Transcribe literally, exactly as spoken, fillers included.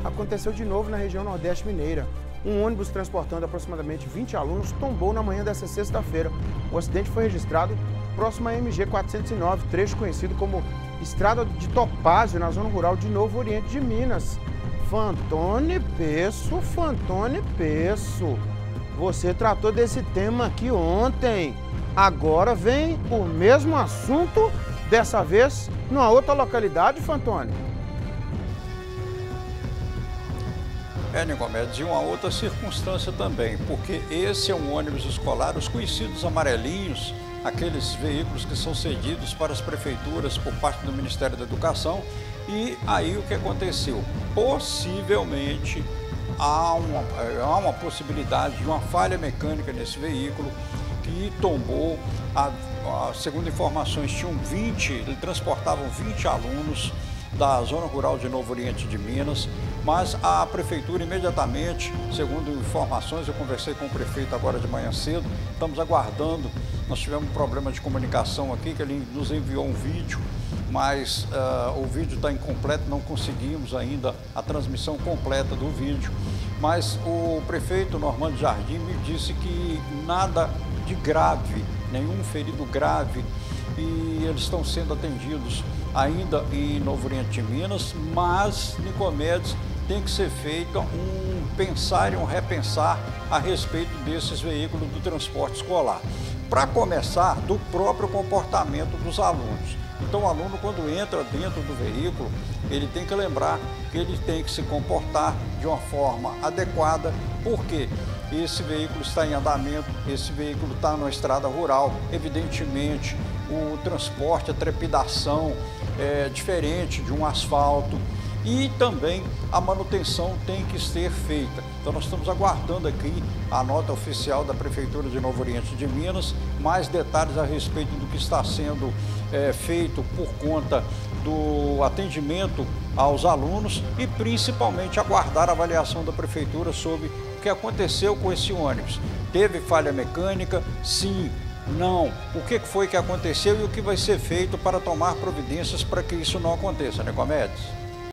aconteceu de novo na região Nordeste Mineira. Um ônibus transportando aproximadamente vinte alunos tombou na manhã desta sexta-feira. O acidente foi registrado próximo à M G quatrocentos e nove, trecho conhecido como Estrada de Topázio, na zona rural de Novo Oriente de Minas. Fantoni Peço, Fantoni Peço, você tratou desse tema aqui ontem. Agora vem o mesmo assunto, dessa vez numa outra localidade, Fantoni. É, Nicomedes, e uma outra circunstância também, porque esse é um ônibus escolar, os conhecidos amarelinhos, aqueles veículos que são cedidos para as prefeituras por parte do Ministério da Educação. E aí o que aconteceu? Possivelmente há uma, há uma possibilidade de uma falha mecânica nesse veículo que tombou. A, a, segundo informações, tinham vinte, ele transportavam vinte alunos da zona rural de Novo Oriente de Minas, mas a prefeitura imediatamente, segundo informações, eu conversei com o prefeito agora de manhã cedo, estamos aguardando, nós tivemos um problema de comunicação aqui, que ele nos enviou um vídeo, mas uh, o vídeo está incompleto, não conseguimos ainda a transmissão completa do vídeo, mas o prefeito Normando Jardim me disse que nada de grave, nenhum ferido grave, e eles estão sendo atendidos ainda em Novo Oriente de Minas, mas, Nicomedes, tem que ser feito um pensar e um repensar a respeito desses veículos do transporte escolar. Para começar, do próprio comportamento dos alunos. Então, o aluno, quando entra dentro do veículo, ele tem que lembrar que ele tem que se comportar de uma forma adequada, porque esse veículo está em andamento, esse veículo está numa estrada rural, evidentemente, o transporte, a trepidação é diferente de um asfalto e também a manutenção tem que ser feita. Então nós estamos aguardando aqui a nota oficial da Prefeitura de Novo Oriente de Minas, mais detalhes a respeito do que está sendo é, feito por conta do atendimento aos alunos e principalmente aguardar a avaliação da Prefeitura sobre o que aconteceu com esse ônibus. Teve falha mecânica? Sim. Não. O que foi que aconteceu e o que vai ser feito para tomar providências para que isso não aconteça, né, Nicomedes?